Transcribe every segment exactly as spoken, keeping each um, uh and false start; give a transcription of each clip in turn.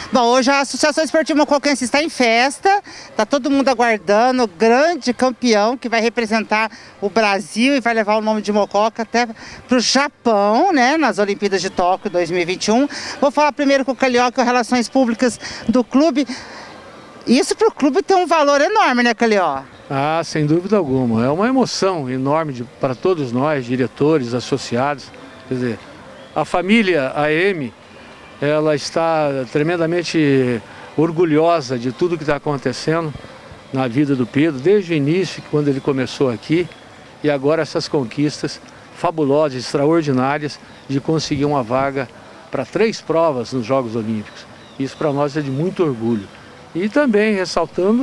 Bom, hoje a Associação Esportiva Mocoquense está em festa, está todo mundo aguardando o grande campeão que vai representar o Brasil e vai levar o nome de Mococa até para o Japão, né, nas Olimpíadas de Tóquio dois mil e vinte e um. Vou falar primeiro com o Calioca, Relações Públicas do clube. Isso para o clube tem um valor enorme, né, Calioca? Ah, sem dúvida alguma. É uma emoção enorme para todos nós, diretores, associados. Quer dizer, a família A M, ela está tremendamente orgulhosa de tudo que está acontecendo na vida do Pedro, desde o início, quando ele começou aqui, e agora essas conquistas fabulosas, extraordinárias, de conseguir uma vaga para três provas nos Jogos Olímpicos. Isso para nós é de muito orgulho. E também ressaltando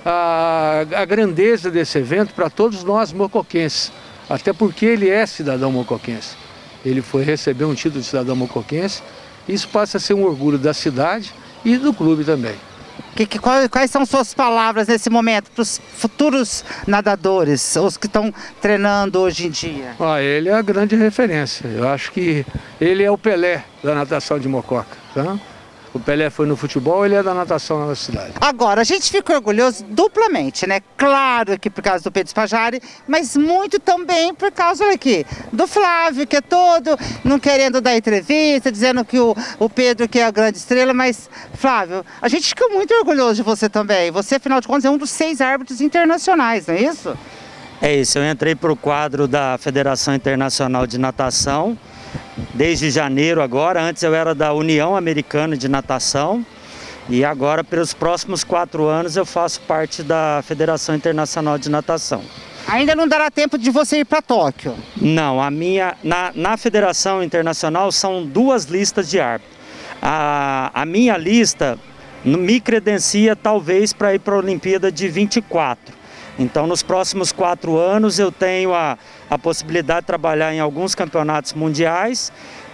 a, a grandeza desse evento para todos nós mocoquenses, até porque ele é cidadão mocoquense. Ele foi receber um título de cidadão mocoquense. Isso passa a ser um orgulho da cidade e do clube também. Que, que, quais, quais são suas palavras nesse momento para os futuros nadadores, os que estão treinando hoje em dia? Ah, ele é a grande referência. Eu acho que ele é o Pelé da natação de Mococa, tá? O Pelé foi no futebol, ele é da natação na cidade. Agora, a gente fica orgulhoso duplamente, né? Claro que por causa do Pedro Spajari, mas muito também por causa aqui do Flávio, que é todo não querendo dar entrevista, dizendo que o, o Pedro que é a grande estrela, mas Flávio, a gente fica muito orgulhoso de você também. Você, afinal de contas, é um dos seis árbitros internacionais, não é isso? É isso, eu entrei para o quadro da Federação Internacional de Natação desde janeiro agora. Antes eu era da União Americana de Natação e agora pelos próximos quatro anos eu faço parte da Federação Internacional de Natação. Ainda não dará tempo de você ir para Tóquio? Não, a minha, na, na Federação Internacional são duas listas de árbitros. A, a minha lista me credencia talvez para ir para a Olimpíada de vinte e quatro. Então, nos próximos quatro anos, eu tenho a, a possibilidade de trabalhar em alguns campeonatos mundiais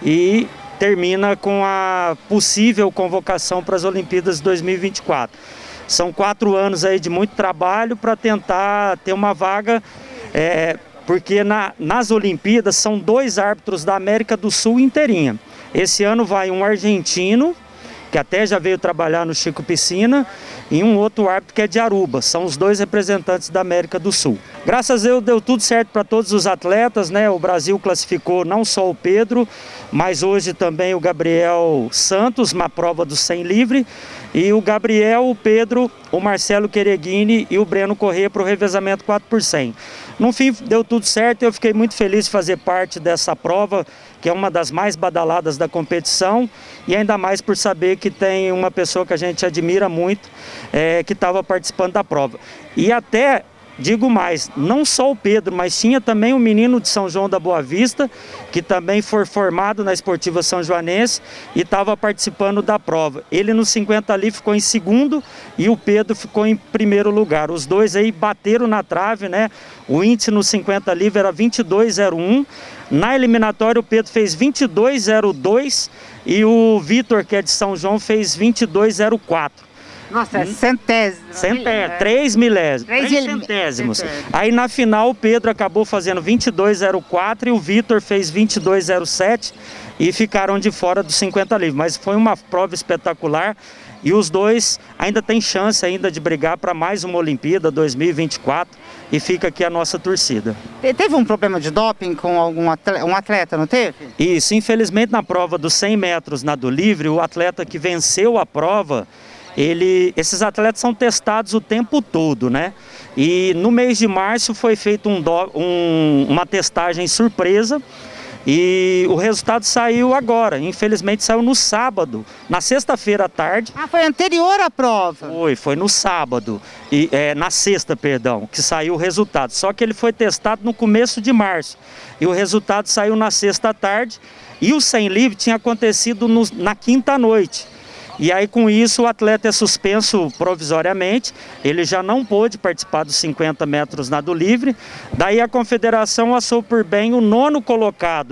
e termina com a possível convocação para as Olimpíadas de dois mil e vinte e quatro. São quatro anos aí de muito trabalho para tentar ter uma vaga, é, porque na, nas Olimpíadas são dois árbitros da América do Sul inteirinha. Esse ano vai um argentino, que até já veio trabalhar no Chico Piscina, e um outro árbitro que é de Aruba. São os dois representantes da América do Sul. Graças a Deus deu tudo certo para todos os atletas, né? O Brasil classificou não só o Pedro, mas hoje também o Gabriel Santos, na prova do cem livre, e o Gabriel, o Pedro, o Marcelo Quereguini e o Breno Corrêa para o revezamento quatro por cem. No fim deu tudo certo, eu fiquei muito feliz de fazer parte dessa prova, que é uma das mais badaladas da competição, e ainda mais por saber que tem uma pessoa que a gente admira muito, é, que estava participando da prova. E até, digo mais, não só o Pedro, mas tinha também um menino de São João da Boa Vista, que também foi formado na Esportiva São Joanense e estava participando da prova. Ele no cinquenta ali ficou em segundo e o Pedro ficou em primeiro lugar. Os dois aí bateram na trave, né? O índice no cinquenta livre era vinte e dois zero um. Na eliminatória o Pedro fez vinte e dois zero dois e o Vitor, que é de São João, fez vinte e dois zero quatro. Nossa, é centésimo. Centésimo, três milésimos, três, três centésimos. Aí na final o Pedro acabou fazendo vinte e dois zero quatro e o Vitor fez vinte e dois zero sete e ficaram de fora dos cinquenta livres. Mas foi uma prova espetacular e os dois ainda têm chance ainda de brigar para mais uma Olimpíada dois mil e vinte e quatro e fica aqui a nossa torcida. Teve um problema de doping com algum atleta, um atleta, não teve? Isso, infelizmente na prova dos cem metros nado livre, o atleta que venceu a prova, Ele, esses atletas são testados o tempo todo, né? E no mês de março foi feita um um, uma testagem surpresa e o resultado saiu agora. Infelizmente saiu no sábado, na sexta-feira à tarde. Ah, foi anterior à prova? Foi, foi no sábado, e, é, na sexta, perdão, que saiu o resultado. Só que ele foi testado no começo de março e o resultado saiu na sexta à tarde e o cem livre tinha acontecido no, na quinta noite. E aí com isso o atleta é suspenso provisoriamente, ele já não pôde participar dos cinquenta metros nado livre, daí a confederação achou por bem o nono colocado,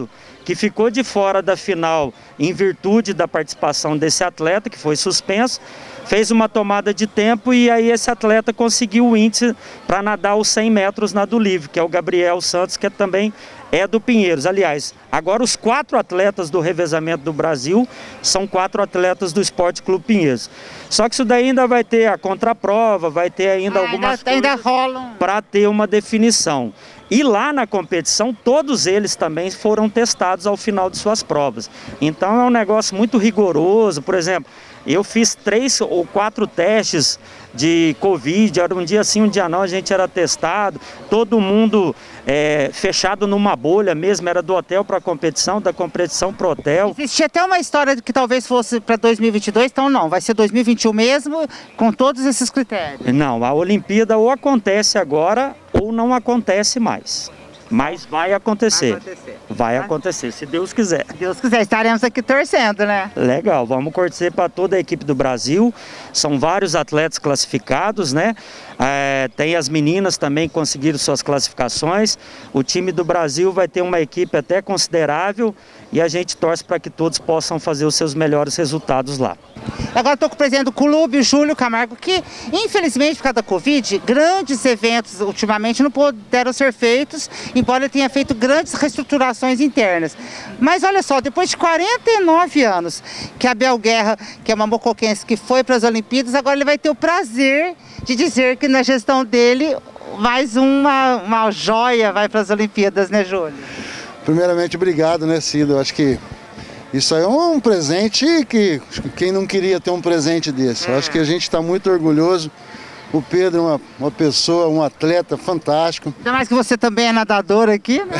que ficou de fora da final em virtude da participação desse atleta, que foi suspenso, fez uma tomada de tempo e aí esse atleta conseguiu o índice para nadar os cem metros nado livre, que é o Gabriel Santos, que também é do Pinheiros. Aliás, agora os quatro atletas do revezamento do Brasil são quatro atletas do Esporte Clube Pinheiros. Só que isso daí ainda vai ter a contraprova, vai ter ainda ah, algumas ainda, coisas para ter uma definição. E lá na competição, todos eles também foram testados ao final de suas provas. Então é um negócio muito rigoroso. Por exemplo, eu fiz três ou quatro testes de Covid, era um dia sim, um dia não, a gente era testado, todo mundo é, fechado numa bolha mesmo, era do hotel para a competição, da competição para o hotel. Existia até uma história de que talvez fosse para dois mil e vinte e dois, então não, vai ser dois mil e vinte e um mesmo, com todos esses critérios. Não, a Olimpíada ou acontece agora ou não acontece mais. Mas vai acontecer. Vai acontecer. Vai acontecer, se Deus quiser. Se Deus quiser, estaremos aqui torcendo, né? Legal, vamos torcer para toda a equipe do Brasil. São vários atletas classificados, né? É, tem as meninas também que conseguiram suas classificações. O time do Brasil vai ter uma equipe até considerável e a gente torce para que todos possam fazer os seus melhores resultados lá. Agora estou com o presidente do clube, o Júlio Camargo, que infelizmente por causa da Covid, grandes eventos ultimamente não puderam ser feitos, embora ele tenha feito grandes reestruturações internas. Mas olha só, depois de quarenta e nove anos que a Abel Guerra, que é uma mocoquense que foi para as Olimpíadas, agora ele vai ter o prazer de dizer que na gestão dele mais uma, uma joia vai para as Olimpíadas, né, Júlio? Primeiramente, obrigado, né, Cida? Eu acho que isso aí é um presente que quem não queria ter um presente desse. Eu acho que a gente está muito orgulhoso. O Pedro é uma, uma pessoa, um atleta fantástico. Ainda mais que você também é nadador aqui, né?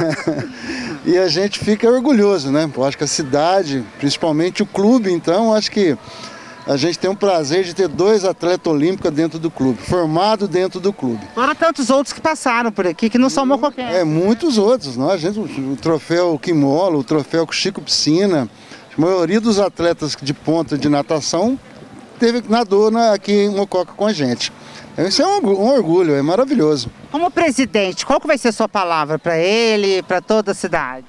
E a gente fica orgulhoso, né? Eu acho que a cidade, principalmente o clube, então, acho que a gente tem um prazer de ter dois atletas olímpicos dentro do clube, formados dentro do clube. Fora tantos outros que passaram por aqui, que não são mocoquenses. É, muitos outros. Não? A gente, o troféu Quimolo, o troféu Chico Piscina, a maioria dos atletas de ponta de natação teve, nadou na, aqui em Mococa com a gente. Isso é um, um orgulho, é maravilhoso. Como presidente, qual que vai ser a sua palavra para ele, para toda a cidade?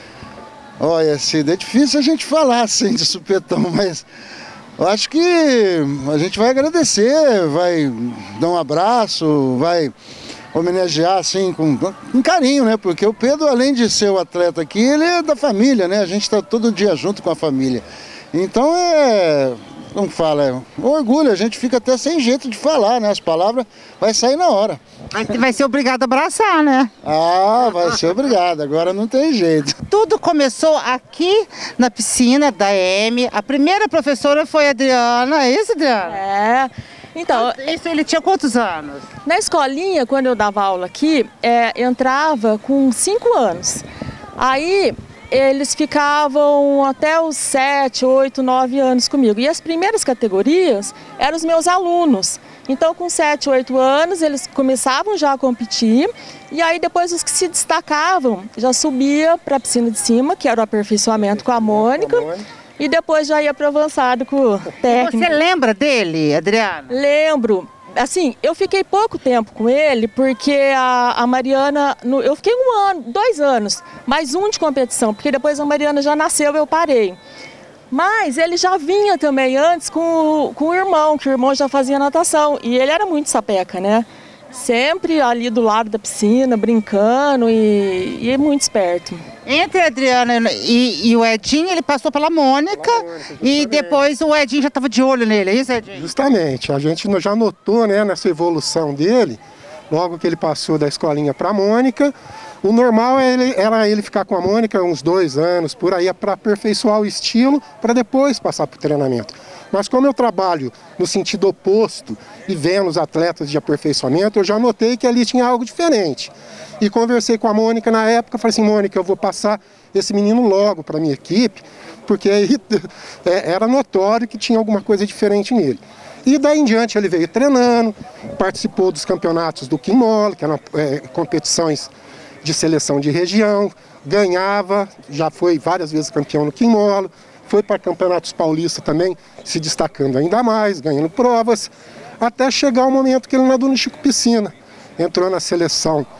Olha, Cida, é difícil a gente falar assim de supetão, mas eu acho que a gente vai agradecer, vai dar um abraço, vai homenagear assim com, com carinho, né? Porque o Pedro, além de ser o atleta aqui, ele é da família, né? A gente está todo dia junto com a família. Então é, como fala, é um orgulho, a gente fica até sem jeito de falar, né? As palavras vai sair na hora. Vai, vai ser obrigado a abraçar, né? Ah, vai ser obrigado, agora não tem jeito. Tudo começou aqui na piscina da E M. A primeira professora foi a Adriana, é isso, Adriana? É. Então, isso ele tinha quantos anos? Na escolinha, quando eu dava aula aqui, é, entrava com cinco anos. Aí eles ficavam até os sete, oito, nove anos comigo. E as primeiras categorias eram os meus alunos. Então, com sete, oito anos, eles começavam já a competir. E aí, depois, os que se destacavam já subia para a piscina de cima, que era o aperfeiçoamento com a Mônica. E depois já ia para o avançado com o técnico. Você lembra dele, Adriana? Lembro. Assim, eu fiquei pouco tempo com ele, porque a, a Mariana, no, eu fiquei um ano, dois anos, mais um de competição, porque depois a Mariana já nasceu e eu parei. Mas ele já vinha também antes com, com o irmão, que o irmão já fazia natação, e ele era muito sapeca, né? Sempre ali do lado da piscina, brincando e, e muito esperto. Entre a Adriana e, e o Edinho, ele passou pela Mônica, pela Mônica e depois o Edinho já estava de olho nele, é isso, Edinho? Justamente, a gente já notou, né, nessa evolução dele, logo que ele passou da escolinha para a Mônica. O normal é ele, era ele ficar com a Mônica uns dois anos, por aí, para aperfeiçoar o estilo, para depois passar para o treinamento. Mas como eu trabalho no sentido oposto e vendo os atletas de aperfeiçoamento, eu já notei que ali tinha algo diferente. E conversei com a Mônica na época, falei assim, Mônica, eu vou passar esse menino logo para a minha equipe, porque aí era notório que tinha alguma coisa diferente nele. E daí em diante ele veio treinando, participou dos campeonatos do Quimolo, que eram é, competições de seleção de região, ganhava, já foi várias vezes campeão no Quimolo, foi para campeonatos paulistas também, se destacando ainda mais, ganhando provas, até chegar o momento que ele nadou no Chico Piscina. Entrou na seleção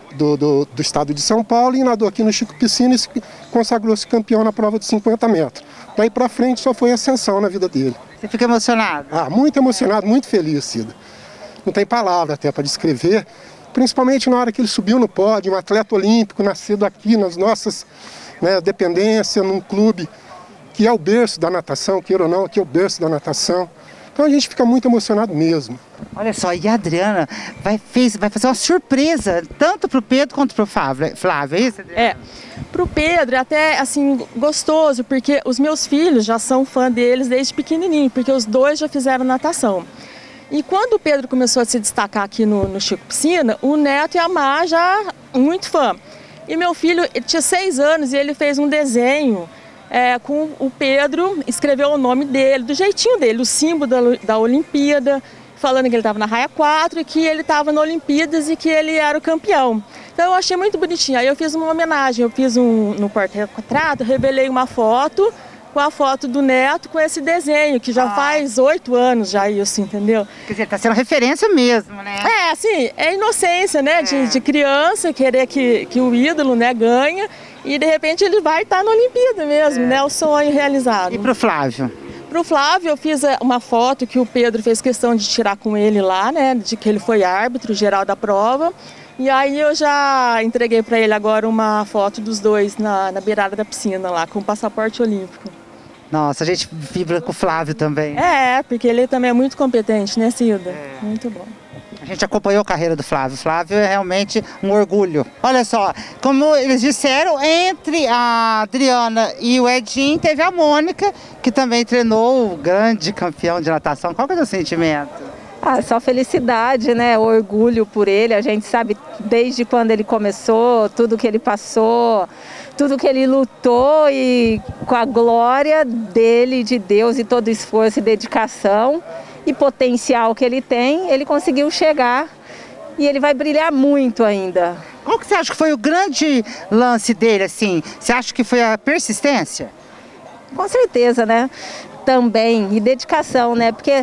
do, do, do estado de São Paulo e nadou aqui no Chico Piscina e consagrou-se campeão na prova de cinquenta metros. Daí para frente só foi ascensão na vida dele. Você fica emocionado? Ah, muito emocionado, muito feliz, Cida. Não tem palavra até para descrever, principalmente na hora que ele subiu no pódio, um atleta olímpico, nascido aqui nas nossas, né, dependências, num clube que é o berço da natação, queira ou não, aqui é o berço da natação. Então a gente fica muito emocionado mesmo. Olha só, e a Adriana vai, fez, vai fazer uma surpresa, tanto para o Pedro quanto para o Flávio, Flávio, é isso, Adriana? É, para o Pedro é até assim, gostoso, porque os meus filhos já são fã deles desde pequenininho, porque os dois já fizeram natação. E quando o Pedro começou a se destacar aqui no, no Chico Piscina, o Neto e a Má já muito fã. E meu filho ele tinha seis anos e ele fez um desenho É, com o Pedro, escreveu o nome dele, do jeitinho dele, o símbolo da, da Olimpíada, falando que ele estava na raia quatro e que ele estava na Olimpíadas e que ele era o campeão. Então eu achei muito bonitinho. Aí eu fiz uma homenagem, eu fiz um, no porta-retrato, revelei uma foto com a foto do Neto com esse desenho, que já ah. faz oito anos já isso, entendeu? Quer dizer, tá sendo referência mesmo, né? É, assim, é inocência, né, é. de, de criança, querer que, que o ídolo, né, ganha. E de repente ele vai estar na Olimpíada mesmo, é. né? O sonho realizado. E pro Flávio? Pro Flávio eu fiz uma foto que o Pedro fez questão de tirar com ele lá, né? De que ele foi árbitro geral da prova. E aí eu já entreguei para ele agora uma foto dos dois na, na beirada da piscina lá, com o passaporte olímpico. Nossa, a gente vibra com o Flávio também. É, porque ele também é muito competente, né, Cida? É. Muito bom. A gente acompanhou a carreira do Flávio. O Flávio é realmente um orgulho. Olha só, como eles disseram, entre a Adriana e o Edinho, teve a Mônica, que também treinou o grande campeão de natação. Qual que é o seu sentimento? Ah, só felicidade, né? Orgulho por ele. A gente sabe desde quando ele começou, tudo que ele passou, tudo que ele lutou e com a glória dele, de Deus e todo esforço e dedicação e potencial que ele tem, ele conseguiu chegar e ele vai brilhar muito ainda. Qual que você acha que foi o grande lance dele, assim? Você acha que foi a persistência? Com certeza, né? Também, e dedicação, né? Porque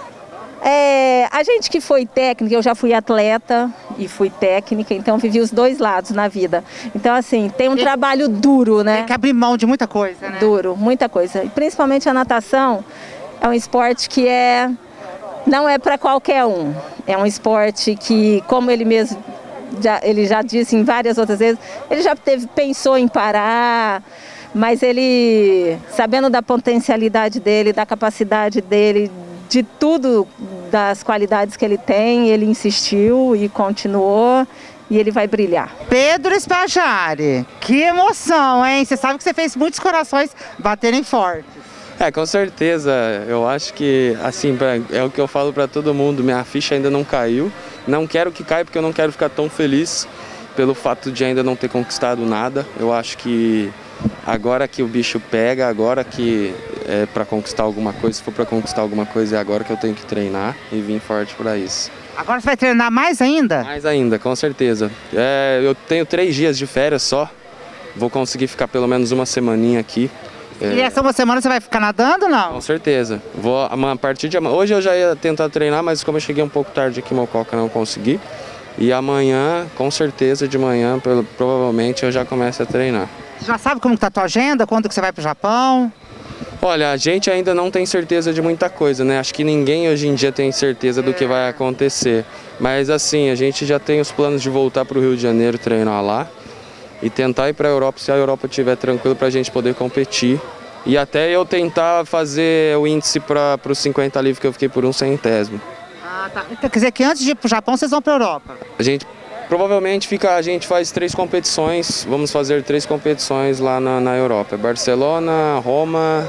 é, a gente que foi técnica, eu já fui atleta e fui técnica, então vivi os dois lados na vida. Então, assim, tem um tem, trabalho duro, né? Tem que abrir mão de muita coisa, né? Duro, muita coisa. E principalmente a natação é um esporte que é... não é para qualquer um. É um esporte que, como ele mesmo já, ele já disse em várias outras vezes, ele já teve, pensou em parar, mas ele, sabendo da potencialidade dele, da capacidade dele, de tudo, das qualidades que ele tem, ele insistiu e continuou e ele vai brilhar. Pedro Spajari, que emoção, hein? Você sabe que você fez muitos corações baterem forte. É, com certeza. Eu acho que, assim, é o que eu falo para todo mundo, minha ficha ainda não caiu. Não quero que caia porque eu não quero ficar tão feliz pelo fato de ainda não ter conquistado nada. Eu acho que agora que o bicho pega, agora que é para conquistar alguma coisa, se for para conquistar alguma coisa, é agora que eu tenho que treinar e vir forte para isso. Agora você vai treinar mais ainda? Mais ainda, com certeza. É, eu tenho três dias de férias só, vou conseguir ficar pelo menos uma semaninha aqui. E essa uma semana você vai ficar nadando ou não? Com certeza. Vou, a partir de hoje eu já ia tentar treinar, mas como eu cheguei um pouco tarde aqui em Mococa, não consegui. E amanhã, com certeza, de manhã, provavelmente eu já começo a treinar. Você já sabe como está a tua agenda? Quando que você vai para o Japão? Olha, a gente ainda não tem certeza de muita coisa, né? Acho que ninguém hoje em dia tem certeza do que vai acontecer. Mas assim, a gente já tem os planos de voltar para o Rio de Janeiro treinar lá. E tentar ir para a Europa, se a Europa estiver tranquilo, para a gente poder competir. E até eu tentar fazer o índice para os cinquenta livres, que eu fiquei por um centésimo. Ah, tá. Então, quer dizer que antes de ir para o Japão, vocês vão para a Europa? A gente provavelmente fica, a gente faz três competições, vamos fazer três competições lá na, na Europa. Barcelona, Roma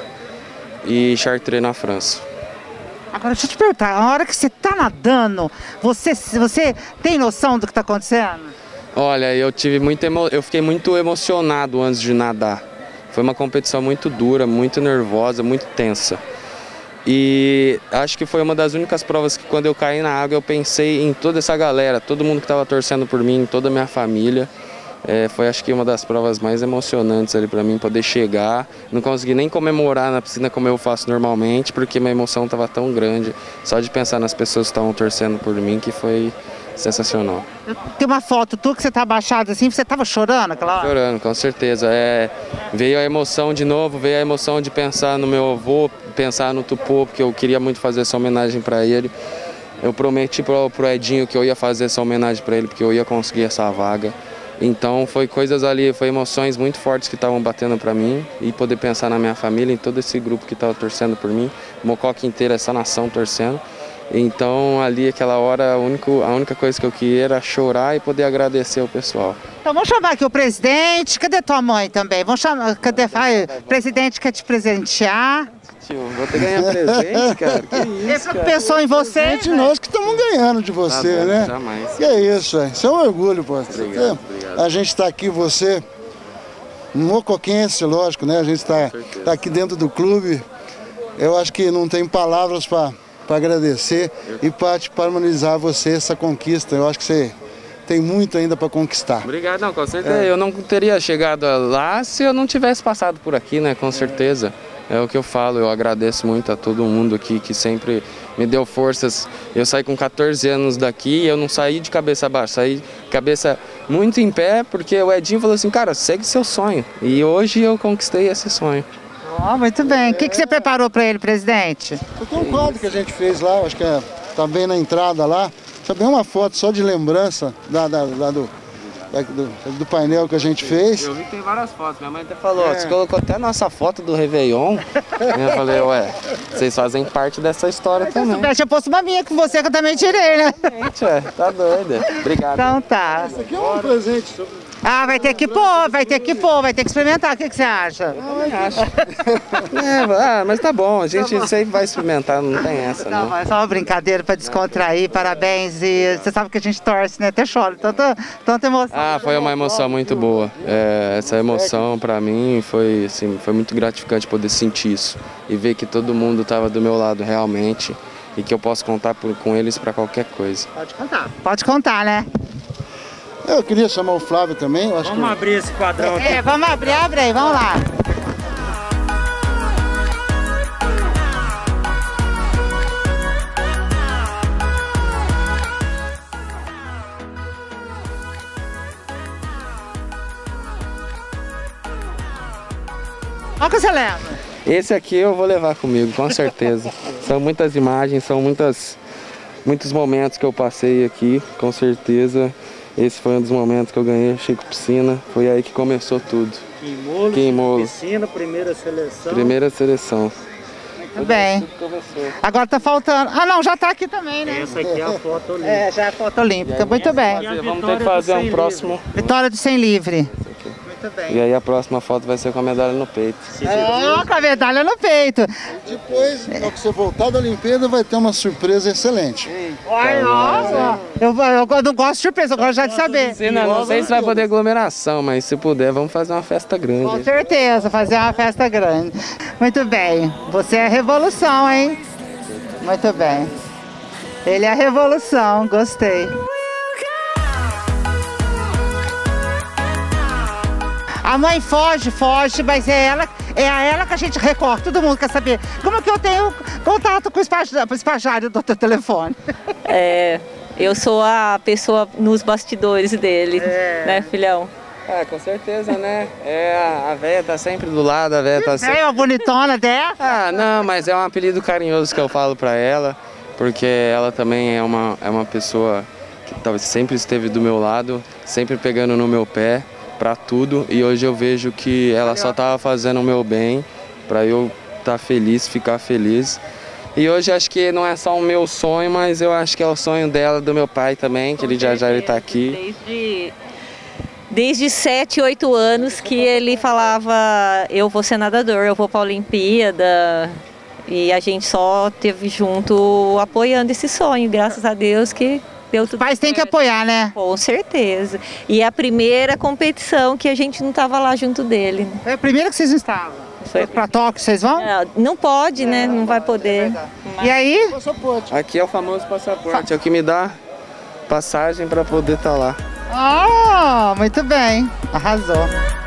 e Chartres na França. Agora, deixa eu te perguntar, a hora que você está nadando, você, você tem noção do que está acontecendo? Olha, eu tive muito emo... eu fiquei muito emocionado antes de nadar. Foi uma competição muito dura, muito nervosa, muito tensa. E acho que foi uma das únicas provas que quando eu caí na água eu pensei em toda essa galera, todo mundo que estava torcendo por mim, toda a minha família. É, foi acho que uma das provas mais emocionantes ali para mim, poder chegar. Não consegui nem comemorar na piscina como eu faço normalmente, porque minha emoção estava tão grande. Só de pensar nas pessoas que estavam torcendo por mim, que foi sensacional. Tem uma foto tua que você tá abaixado assim, você tava chorando aquela hora? Chorando, com certeza. É, veio a emoção de novo, veio a emoção de pensar no meu avô, pensar no Tupô, porque eu queria muito fazer essa homenagem para ele. Eu prometi pro, pro Edinho que eu ia fazer essa homenagem para ele, porque eu ia conseguir essa vaga. Então foi coisas ali, foi emoções muito fortes que estavam batendo para mim, e poder pensar na minha família, em todo esse grupo que estava torcendo por mim, Mococa inteira, essa nação torcendo. Então ali, aquela hora, a única, a única coisa que eu queria era chorar e poder agradecer ao pessoal. Então vamos chamar aqui o presidente. Cadê tua mãe também? Vamos chamar, cadê? Ai, o presidente quer te presentear. Tio, vou ter que ganhar presente, cara. Que isso, Ele cara. pensou em você? Gente, nós que estamos ganhando de você, Tá bom, né? jamais. Que é isso, velho. Isso é um orgulho, pô. Obrigado, obrigado. A gente está aqui, você, mocoquense, lógico, né? A gente está tá aqui dentro do clube. Eu acho que não tem palavras para agradecer e para te parabenizar você essa conquista. Eu acho que você tem muito ainda para conquistar. Obrigado, não, com certeza. É. Eu não teria chegado lá se eu não tivesse passado por aqui, né? Com certeza. É o que eu falo, eu agradeço muito a todo mundo aqui que sempre me deu forças. Eu saí com quatorze anos daqui e eu não saí de cabeça baixa, saí cabeça muito em pé, porque o Edinho falou assim, cara, segue seu sonho. E hoje eu conquistei esse sonho. Oh, muito bem. O que, que você preparou para ele, presidente? Tem um quadro que a gente fez lá, acho que é, tá bem na entrada lá. Só bem uma foto só de lembrança da, da, da do... Do, do painel que a gente fez. Eu vi que tem várias fotos, minha mãe até falou, é. Você colocou até a nossa foto do Réveillon. Eu falei, ué, vocês fazem parte dessa história também. Se soubesse, eu posto uma minha com você que eu também tirei, né? Gente, ué, tá doida. Obrigado. Então tá. Isso aqui é um presente. Ah, vai ter que pôr, vai ter que pôr, vai ter que experimentar. O que, que você acha? Eu acho. É, ah, mas tá bom, a gente tá sempre vai experimentar, não tem essa, não. Não, é só uma brincadeira pra descontrair, parabéns. E você sabe que a gente torce, né? Até chora, tanta, tanta emoção. Ah, foi uma emoção muito boa. É, essa emoção pra mim foi, assim, foi muito gratificante poder sentir isso. E ver que todo mundo tava do meu lado realmente. E que eu posso contar por, com eles pra qualquer coisa. Pode contar. Pode contar, né? Eu queria chamar o Flávio também. Eu acho vamos que... abrir esse quadrão aqui. É, vamos abrir, abre aí, vamos lá. Qual que você leva? Esse aqui eu vou levar comigo, com certeza. São muitas imagens, são muitas, muitos momentos que eu passei aqui, com certeza. Esse foi um dos momentos que eu ganhei Chico Piscina, foi aí que começou tudo. Queimolo, Queimolo. Piscina, primeira seleção. Primeira seleção. Muito bem. Agora tá faltando. Ah, não, já tá aqui também, né? Essa aqui é a foto olímpica. É, já é a foto olímpica. Muito bem. Fazer, vamos ter que fazer um próximo. Vitória do Sem Livre. Muito bem. E aí a próxima foto vai ser com a medalha no peito. Oh, com a medalha no peito. Depois, na hora que você voltar da Olimpíada, vai ter uma surpresa excelente. Ai, nossa. Eu, eu não gosto de surpresa, eu gosto já de saber. Sim, não, não sei se vai poder aglomeração, mas se puder, vamos fazer uma festa grande. Com certeza, fazer uma festa grande. Muito bem. Você é a revolução, hein? Muito bem. Ele é a revolução, gostei. A mãe foge, foge, mas é ela, é a ela que a gente recorre. Todo mundo quer saber como é que eu tenho contato com o espajário do teu telefone. É, eu sou a pessoa nos bastidores dele, é. Né, filhão? Ah, com certeza, né? É, a, a véia tá sempre do lado, a véia tá sempre... É uma bonitona dessa? Ah, não, mas é um apelido carinhoso que eu falo pra ela, porque ela também é uma, é uma pessoa que talvez sempre esteve do meu lado, sempre pegando no meu pé pra tudo, e hoje eu vejo que ela só tava fazendo o meu bem, pra eu estar feliz, ficar feliz. E hoje acho que não é só o meu sonho, mas eu acho que é o sonho dela, do meu pai também, que ele já já ele tá aqui. Desde, desde sete, oito anos que ele falava, eu vou ser nadador, eu vou pra Olimpíada. E a gente só teve junto apoiando esse sonho, graças a Deus que deu tudo. Os pais têm que apoiar, né? Com certeza. E é a primeira competição que a gente não estava lá junto dele. É a primeira que vocês não estavam? Foi para Tóquio, vocês vão? Não, não pode, né? Não vai poder. E aí? Passaporte. Aqui é o famoso passaporte, é o que me dá passagem para poder estar lá. Ah, muito bem. Arrasou.